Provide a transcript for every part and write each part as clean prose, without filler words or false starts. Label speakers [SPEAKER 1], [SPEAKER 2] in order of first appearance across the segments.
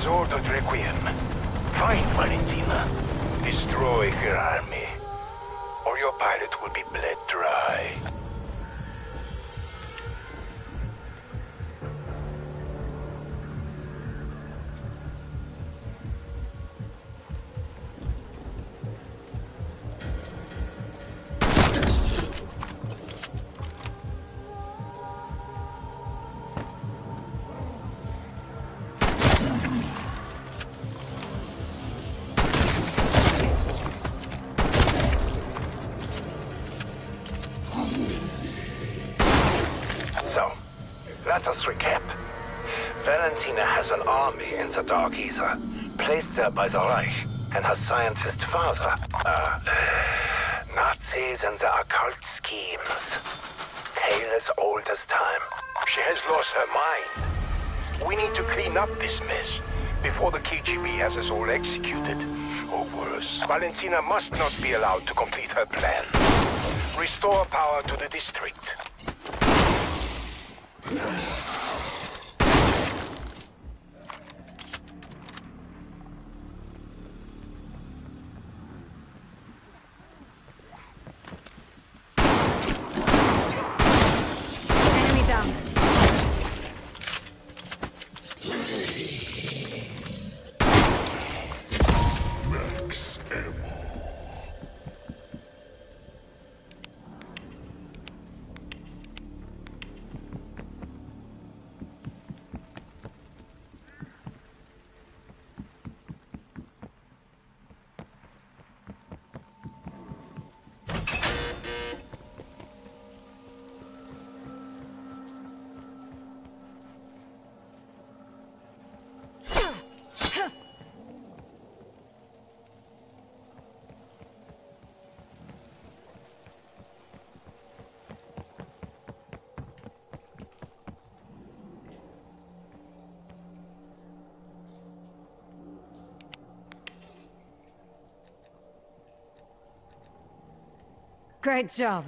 [SPEAKER 1] has ordered Requiem. Find Valentina. Destroy her army, or your pilot will be bled dry. Let us recap. Valentina has an army in the Dark Ether, placed there by the Reich, and her scientist father. Nazis and their occult schemes. Tale as old as time. She has lost her mind. We need to clean up this mess before the KGB has us all executed. Or worse, Valentina must not be allowed to complete her plan. Restore power to the district.
[SPEAKER 2] Enemy down.
[SPEAKER 3] Max ammo.
[SPEAKER 2] Great job.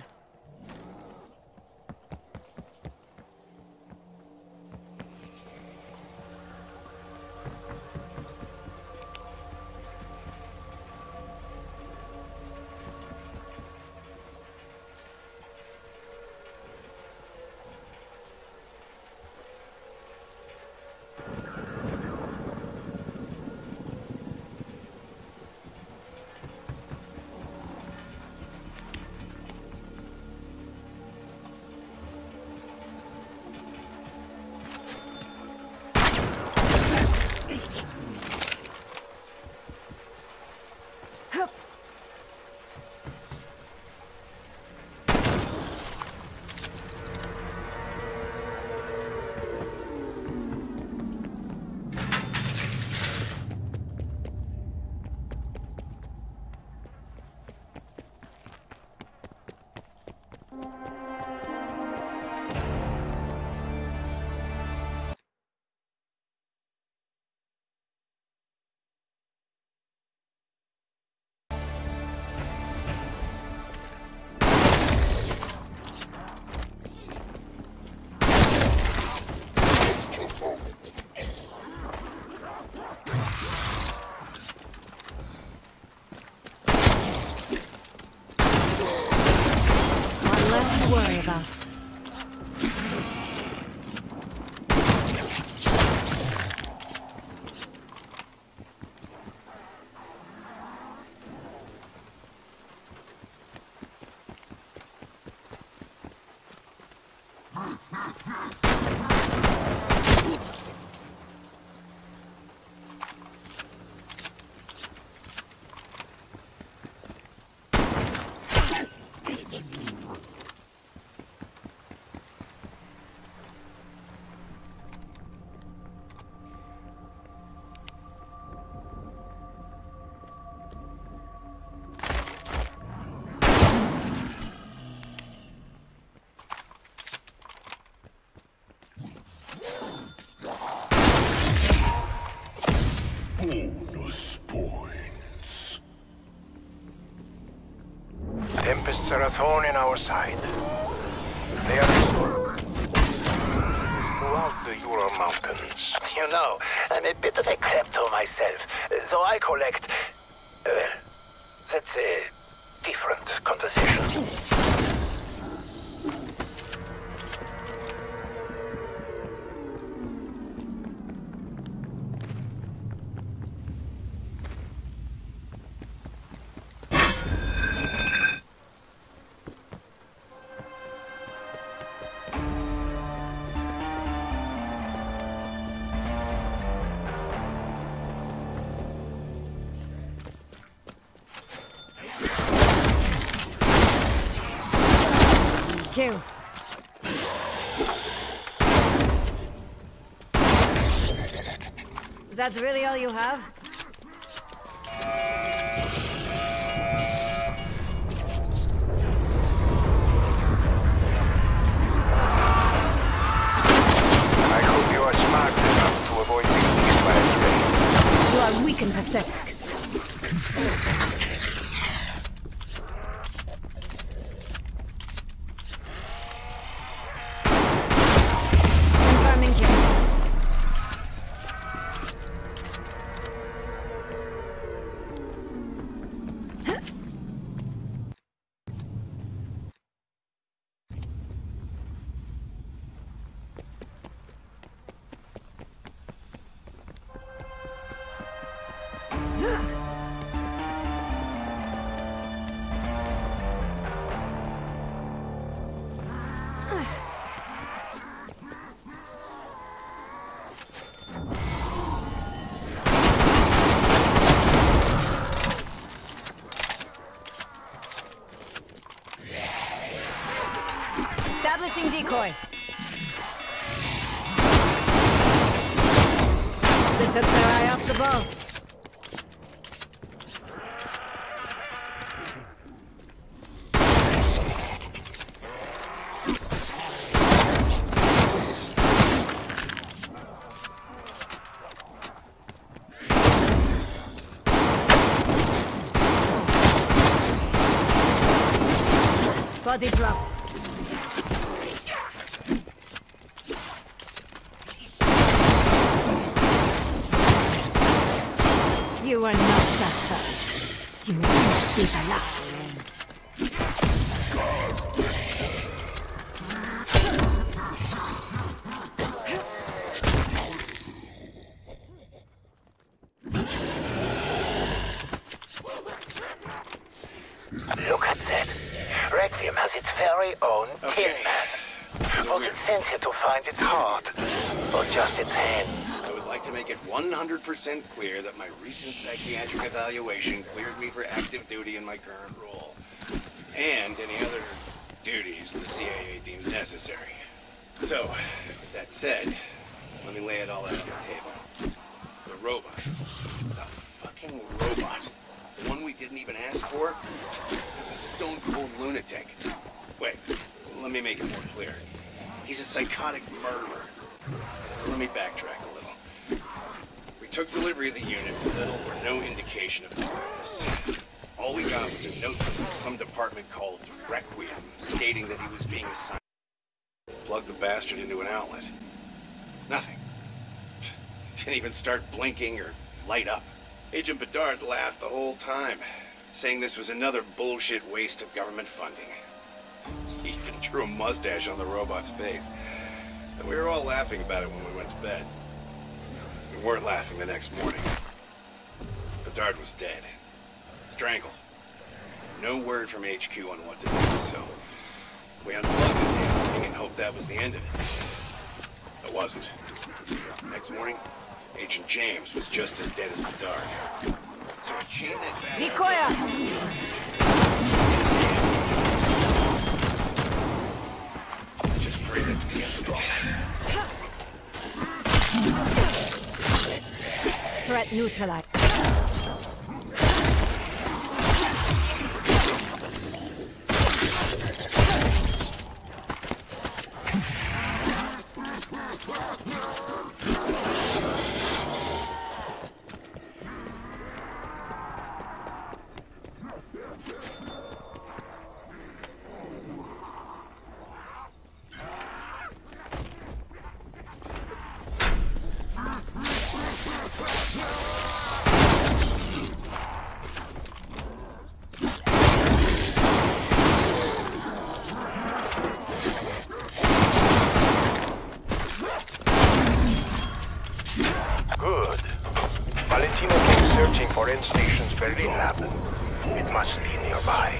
[SPEAKER 2] Worry about. Bonus points.
[SPEAKER 1] Tempests are a thorn in our side. They are about the Ural Mountains? You know, I'm a bit of a klepto myself, so I collect... that's a different conversation.
[SPEAKER 2] Kill. Is that really all you have?
[SPEAKER 1] I hope you are smart enough to avoid being eaten by a train.
[SPEAKER 2] You are weak and pathetic. Confirming kill. Establishing decoy. They took their eye off the ball. Body dropped. You are not that fast. You will not be the last.
[SPEAKER 1] Look at that. Requiem has its very own Tin Man. Was it sent here to find its heart? Or just its hands?
[SPEAKER 4] I would like to make it 100% clear that my recent psychiatric evaluation cleared me for active duty in my current role. And any other duties the CIA deems necessary. So, with that said, let me lay it all out on the table. The robot. The fucking robot. The one we didn't even ask for? Is a stone-cold lunatic. Wait, let me make it more clear. He's a psychotic murderer. Let me backtrack a little. We took delivery of the unit with little or no indication of his purpose. All we got was a note from some department called Requiem, stating that he was being assigned to plug the bastard into an outlet. Nothing. Didn't even start blinking or light up. Agent Bedard laughed the whole time, saying this was another bullshit waste of government funding. He even drew a mustache on the robot's face. And we were all laughing about it when we went to bed. We weren't laughing the next morning. Bedard was dead. Strangled. No word from HQ on what to do, so we unplugged the damn thing and hoped that was the end of it. It wasn't. Next morning, Agent James was just as dead as Bedard. So I chained that bastard. Just pray that's the end of it.
[SPEAKER 2] Threat neutralized.
[SPEAKER 1] Berlin lab. It must be nearby.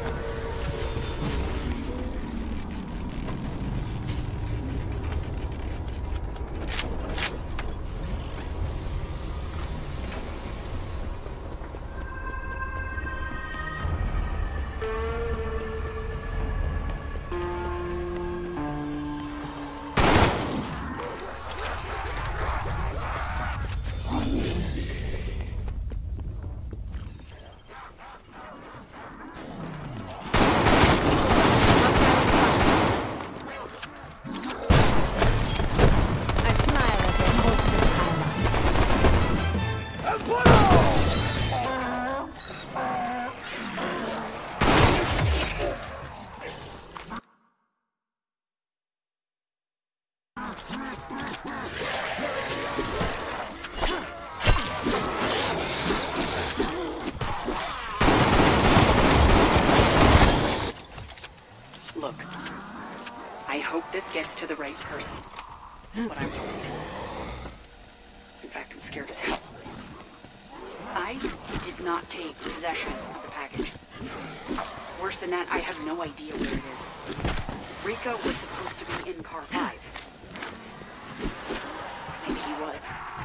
[SPEAKER 5] Look, I hope this gets to the right person, but I'm worried. In fact, I'm scared as hell. I did not take possession of the package. Worse than that, I have no idea where it is. Rico was supposed to be in car 5. Maybe he was.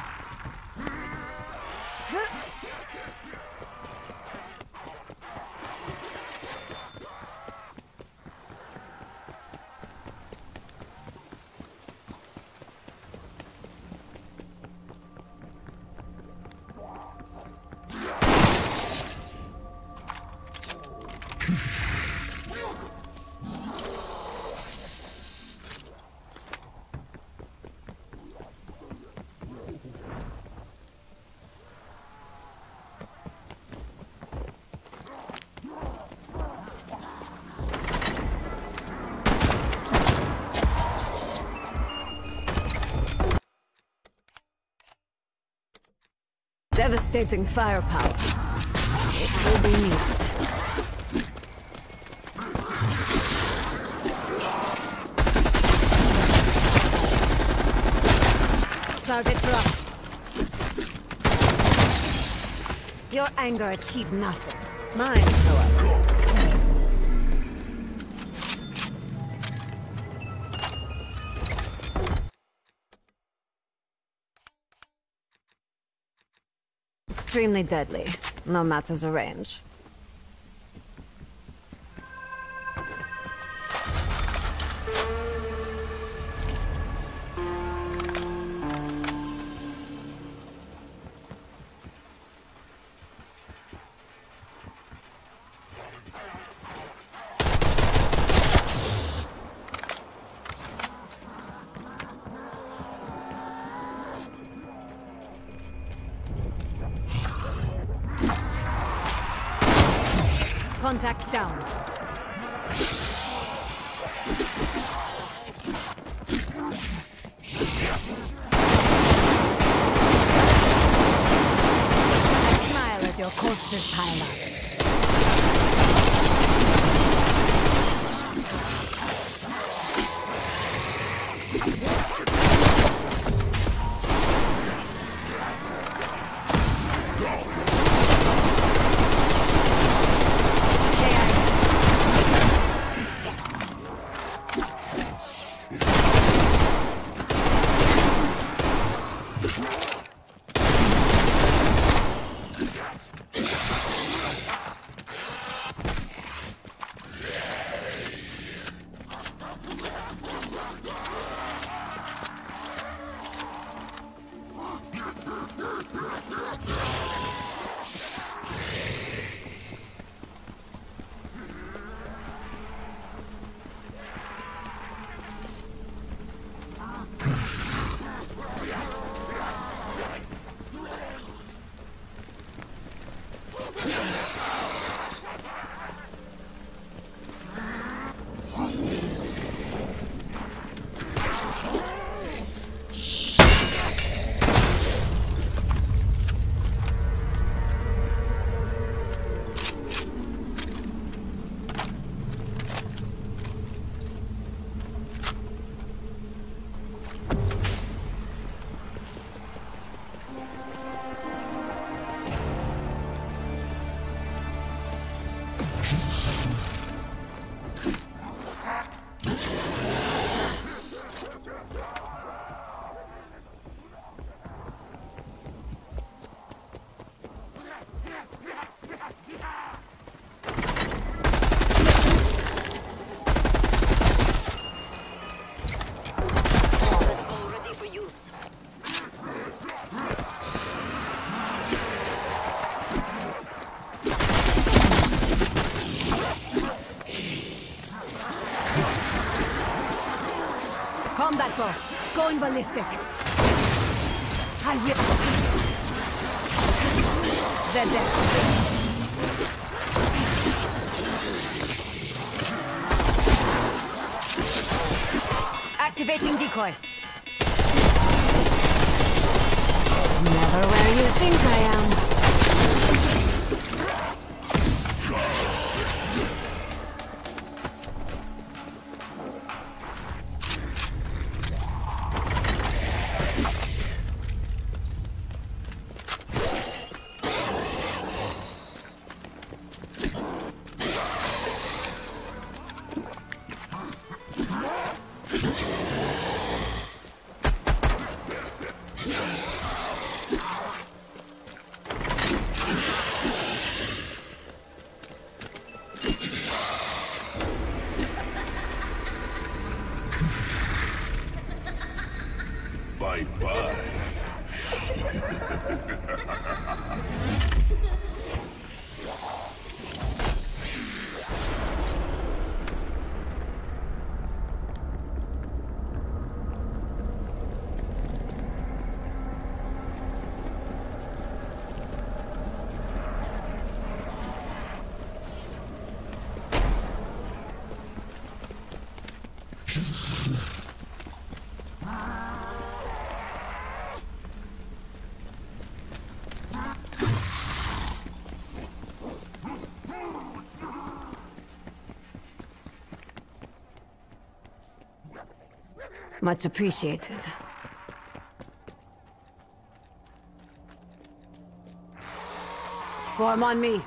[SPEAKER 2] Devastating firepower. It will be needed. Target dropped. Your anger achieved nothing. Mine, however. Extremely deadly, no matter the range. Contact down. I smile as your corpses pile up. Combat bow. Going ballistic. I will. They're dead. Activating decoy. Never where you think I am.
[SPEAKER 3] Bye-bye.
[SPEAKER 2] Much appreciated. Form on me.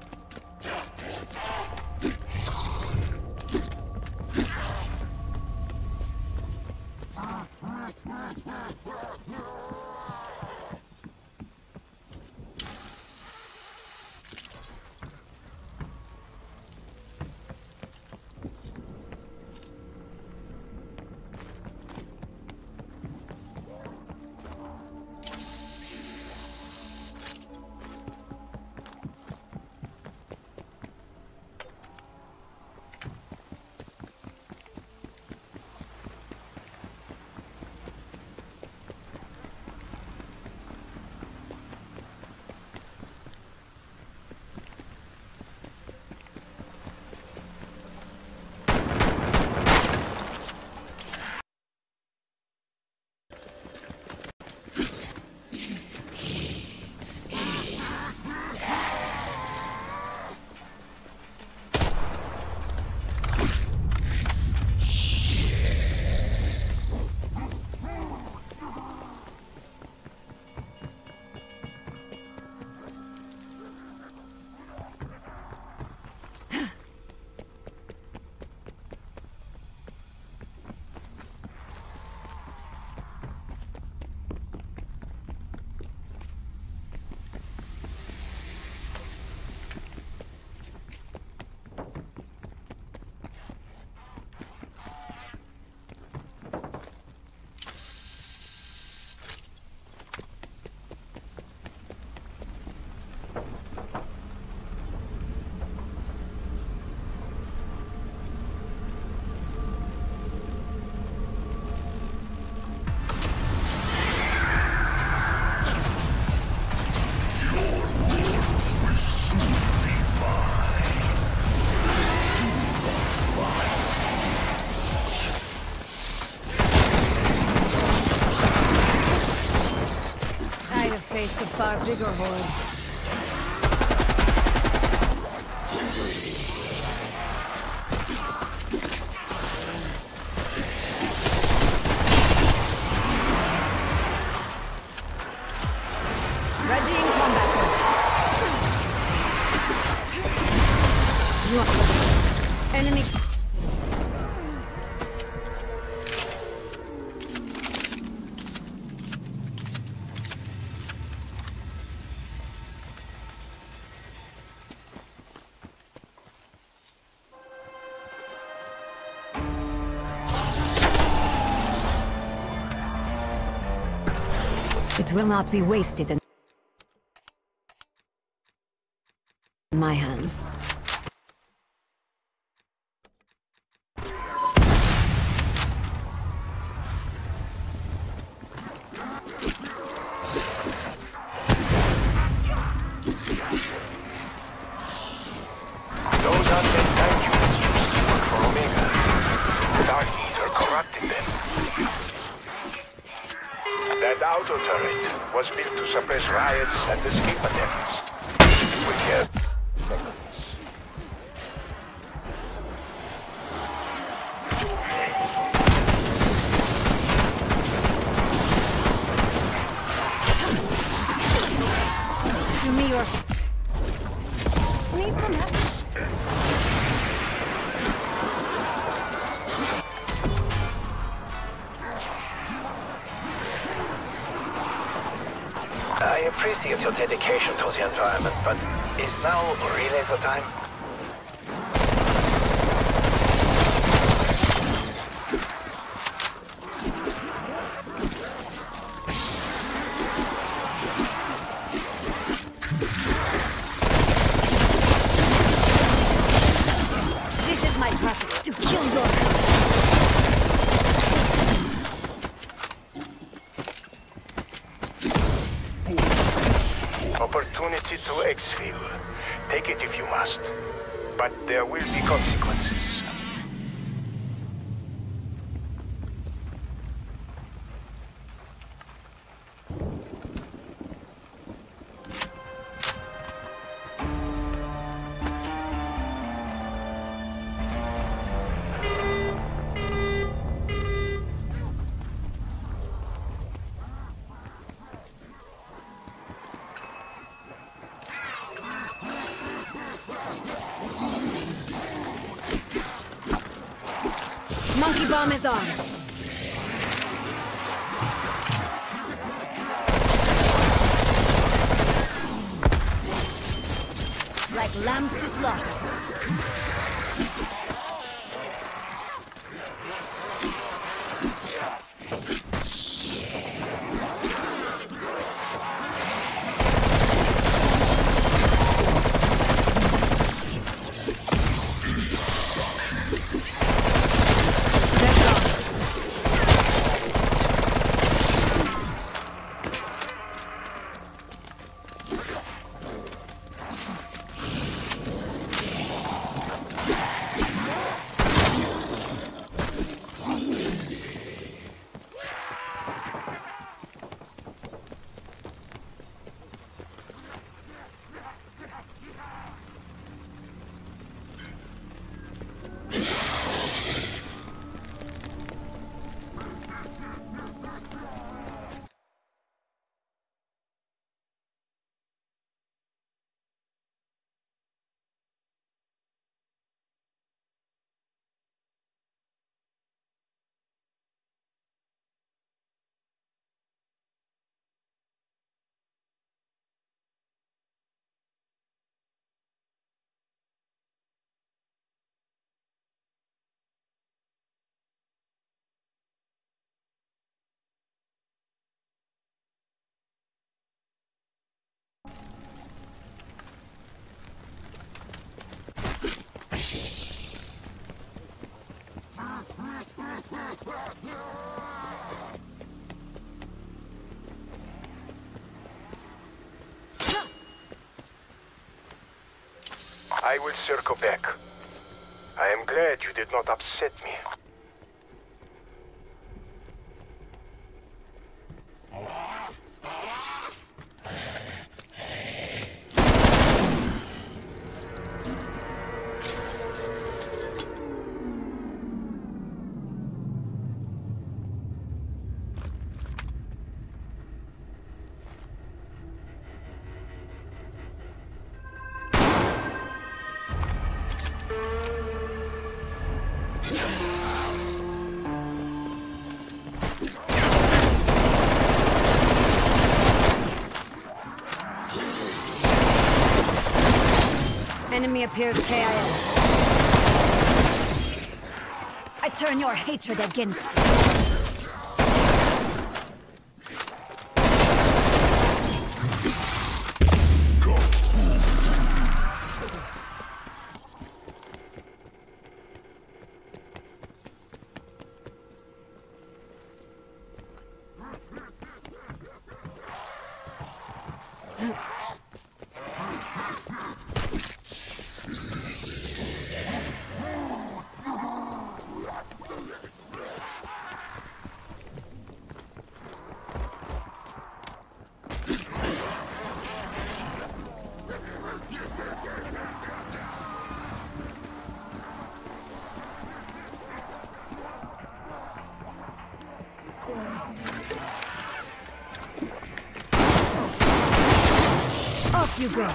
[SPEAKER 2] Faced a far bigger horde. Ready in combat. You are enemy. It will not be wasted in my hands.
[SPEAKER 1] auto turret was built to suppress riots and escape attempts. We have seconds.
[SPEAKER 2] To me or... Need some help?
[SPEAKER 1] I appreciate your dedication to the environment, but is now really the time?
[SPEAKER 2] This is my purpose, to kill your kind.
[SPEAKER 1] Opportunity to exfil. Take it if you must. But there will be consequences.
[SPEAKER 2] Monkey bomb is on. Like lambs to slaughter.
[SPEAKER 1] I will circle back. I am glad you did not upset me.
[SPEAKER 2] Enemy appears KIA. I turn your hatred against you. Off you go.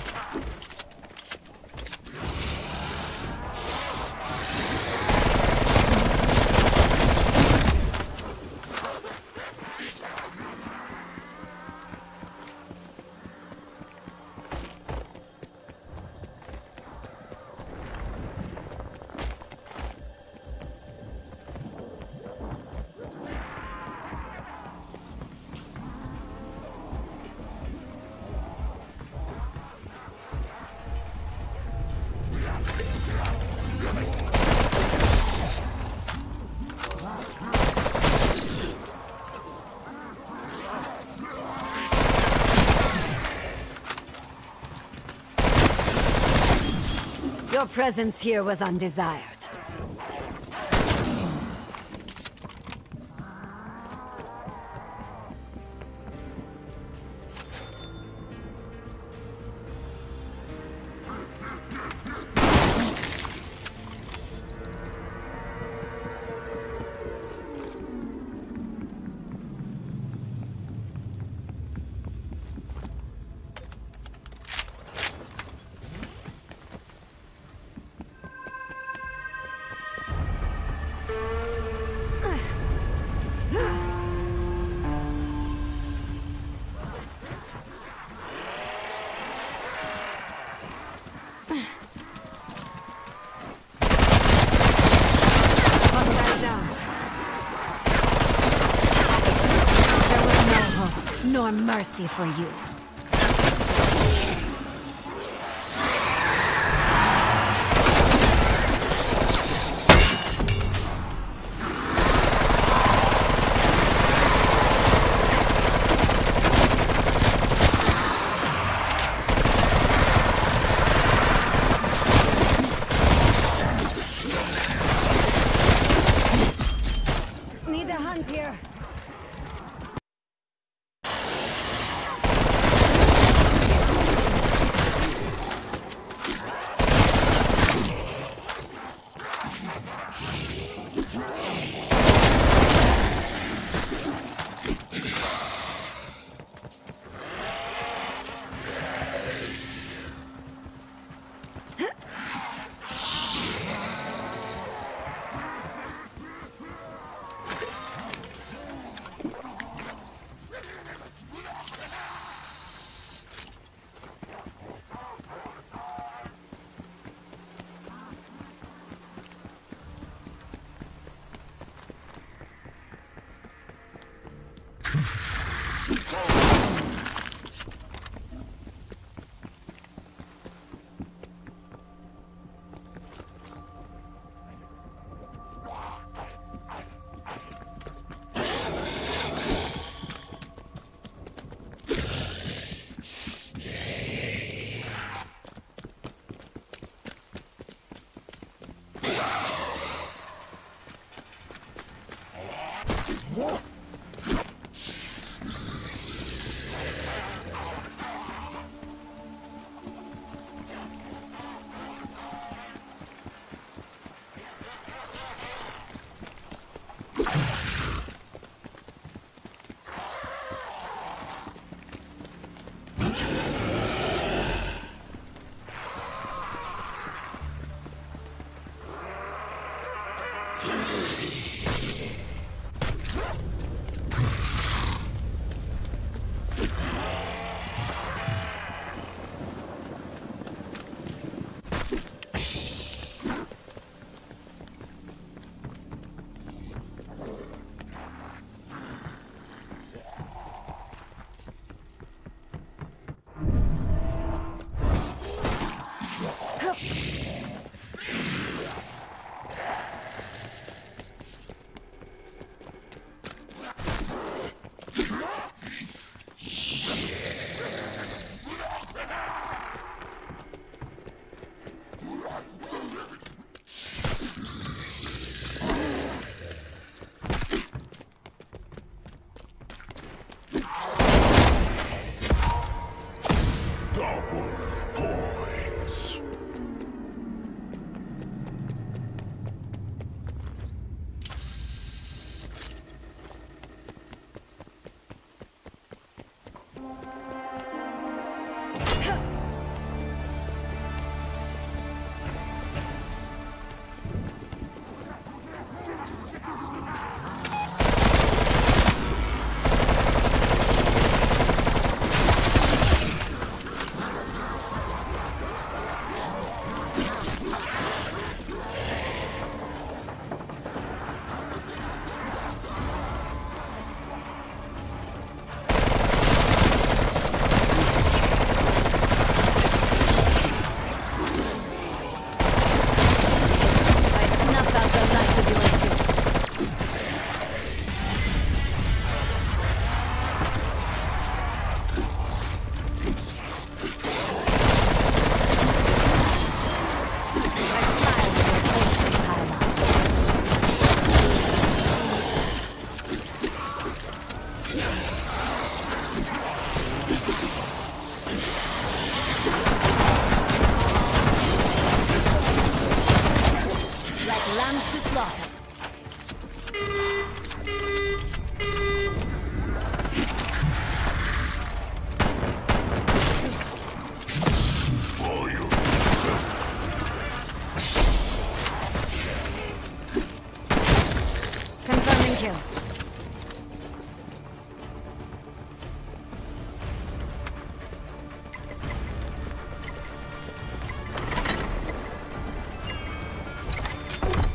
[SPEAKER 2] Your presence here was undesired. Nor mercy for you. Need a hunt here.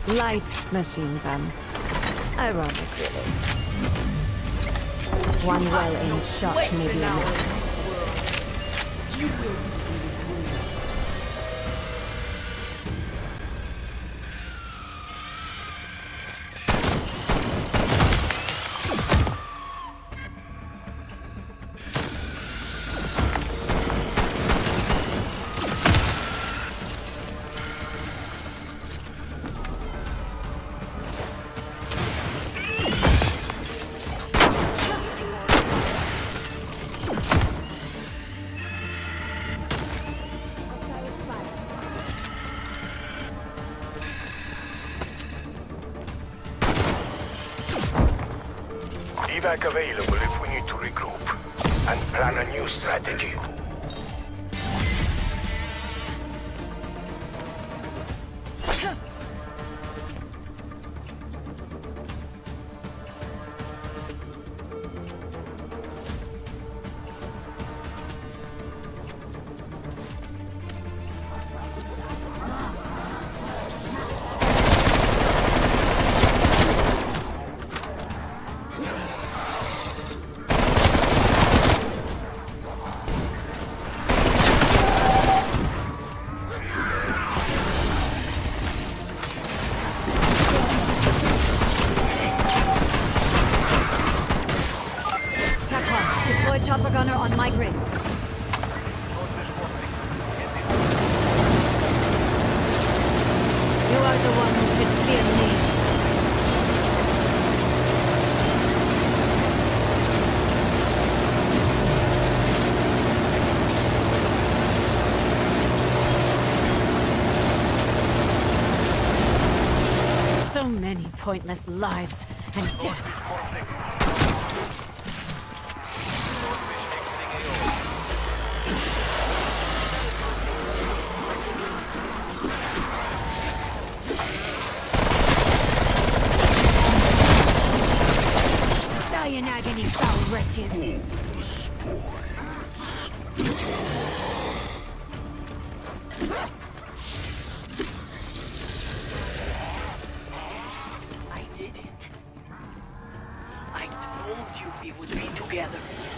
[SPEAKER 2] Light machine gun. Ironic, really. One well-aimed shot may be enough.
[SPEAKER 6] You will be really.
[SPEAKER 1] Evac available if we need to regroup and plan a new strategy.
[SPEAKER 2] Chopper gunner on my grid. You are the one who should fear me. So many pointless lives and deaths. Die in agony, foul wretches.
[SPEAKER 5] I did it. I told you we would be together.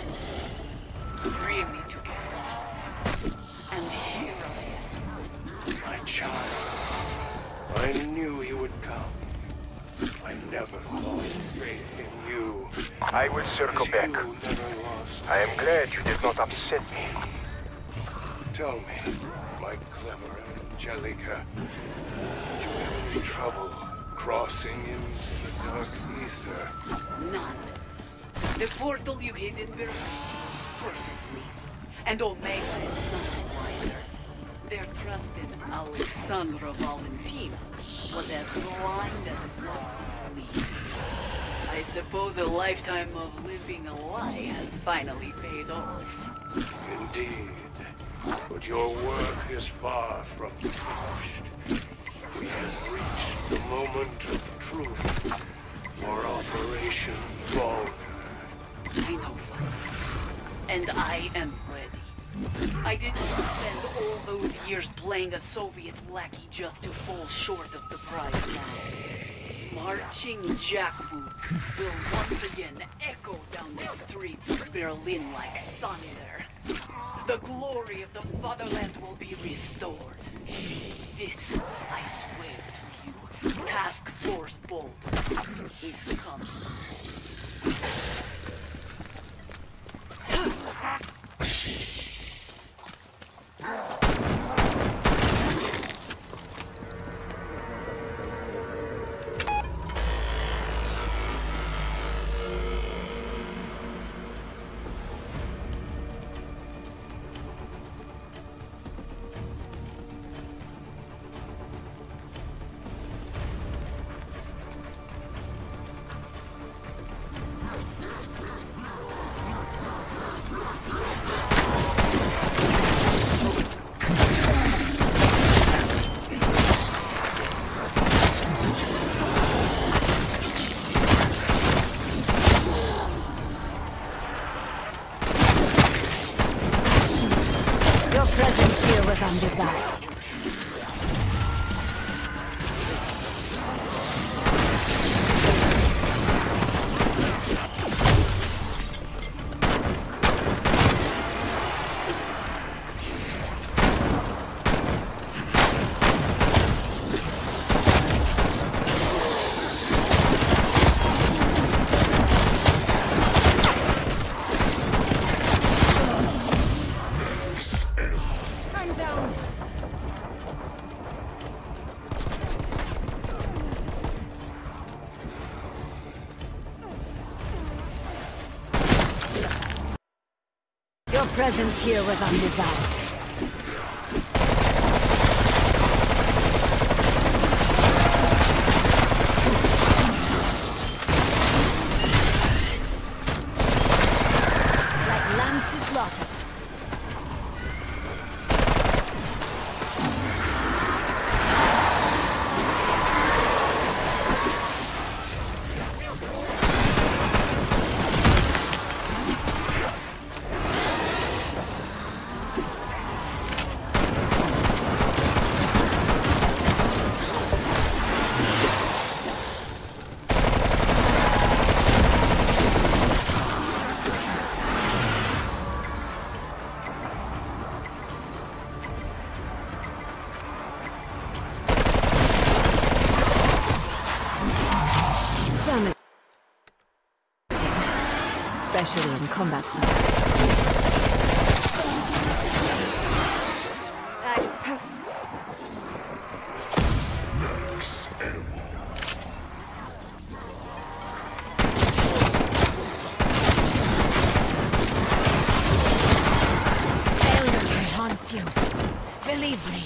[SPEAKER 5] Really together. And here I am.
[SPEAKER 1] My child, I knew you would come. I never lost faith in you. I will circle back. I am glad you did not upset me. Tell me, my clever Angelica, did you have any trouble crossing into the dark ether?
[SPEAKER 5] None. The portal you hid in Berlin perfectly. And Omega is none wiser. Their trust in Alexandra Valentina was as blind as it was bleeding. I suppose a lifetime of living a lie has finally paid off.
[SPEAKER 1] Indeed. But your work is far from finished. We have reached the moment of truth for Operation Ball.
[SPEAKER 5] I know, Father. And I am ready. I didn't spend all those years playing a Soviet lackey just to fall short of the prize now. Marching jackboot will once again echo down the streets of Berlin like thunder. The glory of the fatherland will be restored. This, I swear to you, Task Force Bold is coming.
[SPEAKER 2] presence here was undesired. Like lambs to slaughter. Especially in combat scenarios. Failure haunts you. Believe me.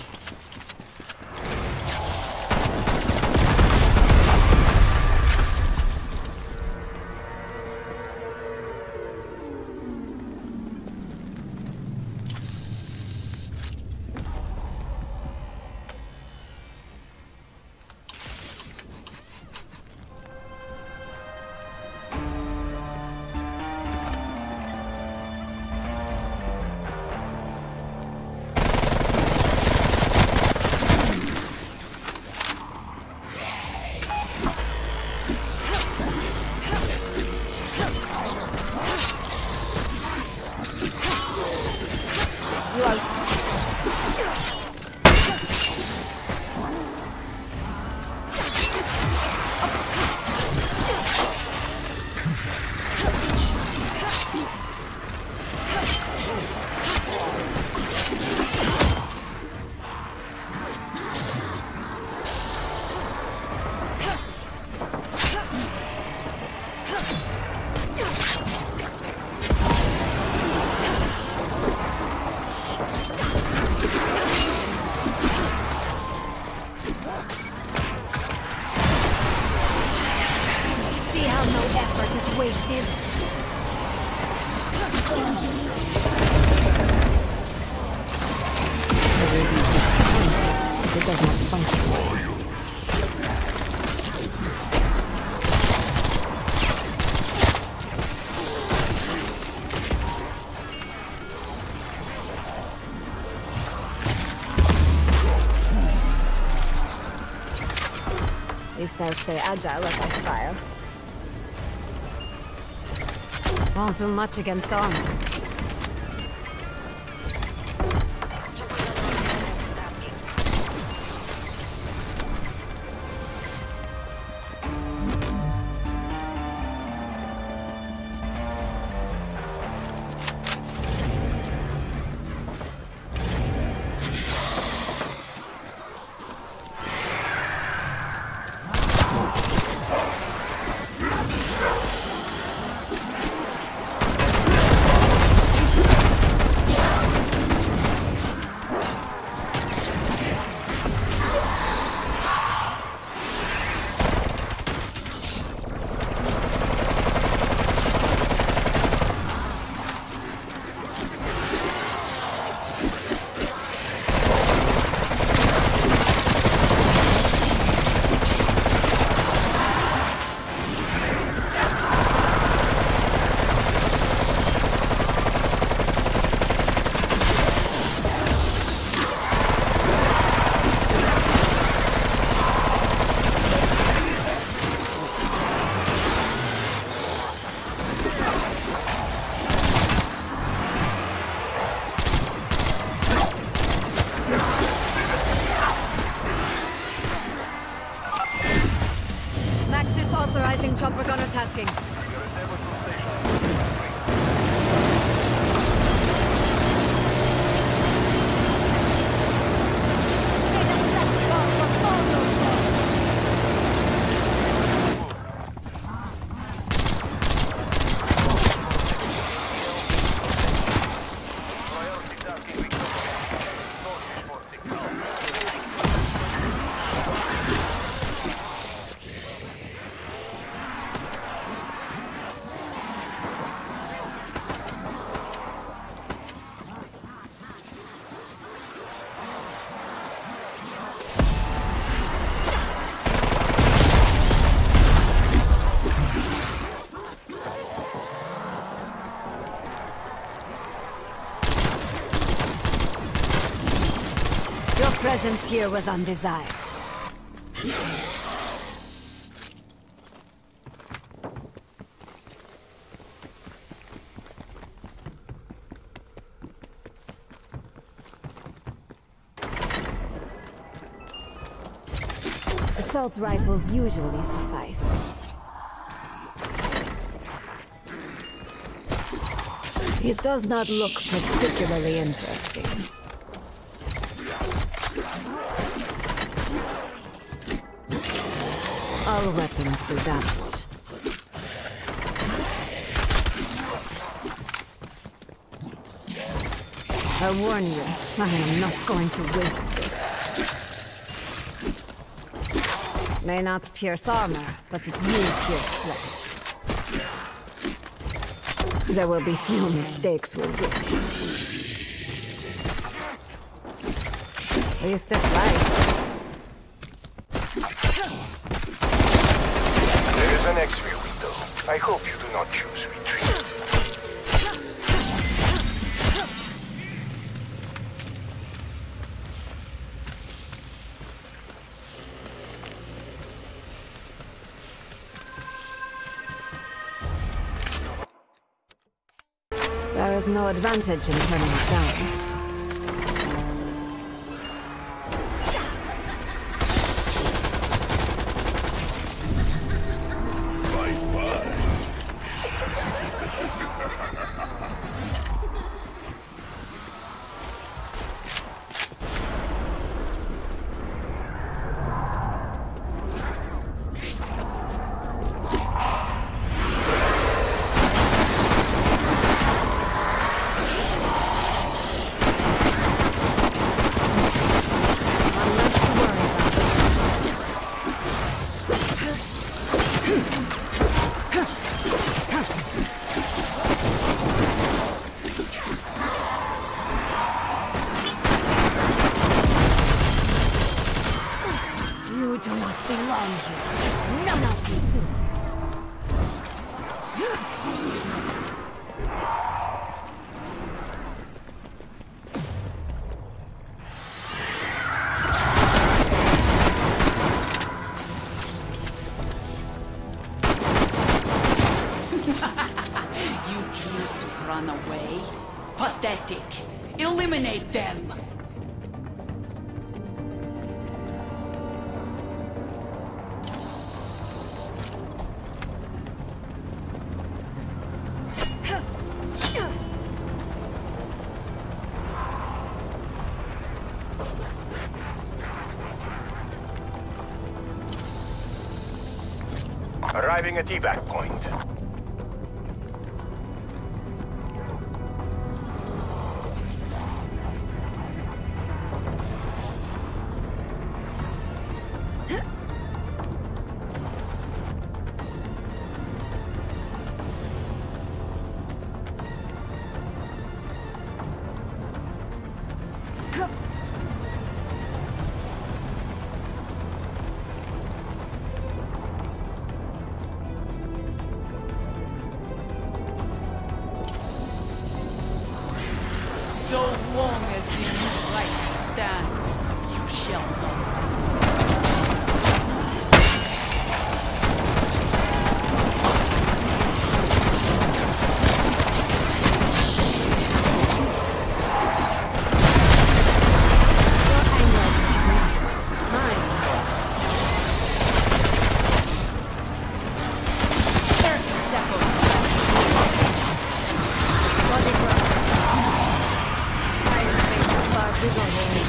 [SPEAKER 2] Wasted. I will be disappointed if it does not function. At least I stay agile as I fire. Won't do much against armor. presence here was undesired. Assault rifles usually suffice. It does not look particularly interesting. All weapons do damage. I warn you, I am not going to waste this. May not pierce armor, but it will pierce flesh. There will be few mistakes with this. Least it right.
[SPEAKER 1] There is an X-ray window. I hope you do not choose retreat.
[SPEAKER 2] There is no advantage in turning it down. You do not belong here. None of you do.
[SPEAKER 6] You choose to run away? Pathetic. Eliminate them.
[SPEAKER 1] Arriving at evac point.
[SPEAKER 6] So long as the new life stands, you shall not.
[SPEAKER 2] Your anger achieved nothing. Mine.
[SPEAKER 6] 30 seconds.
[SPEAKER 2] Body blow. Iron face is far bigger than me.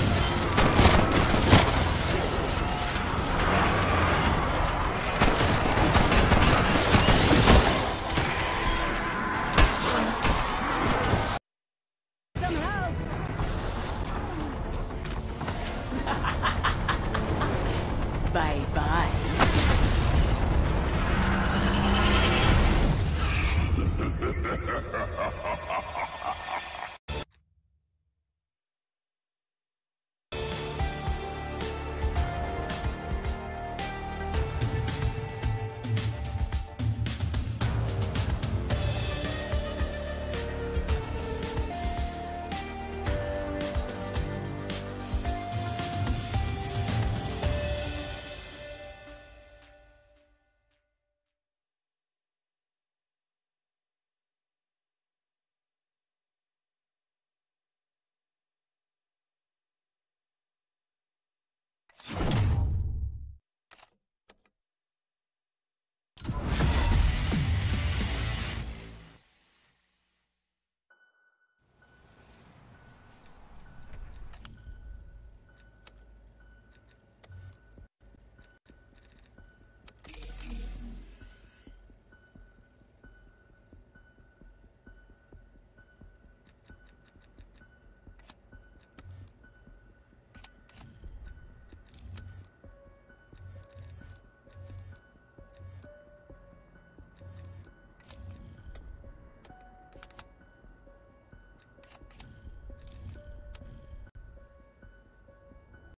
[SPEAKER 2] Somehow.
[SPEAKER 6] Bye-bye.